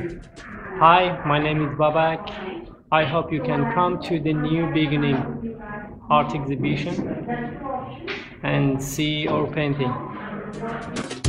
Hi, my name is Babak. I hope you can come to the New Beginning art exhibition and see our painting.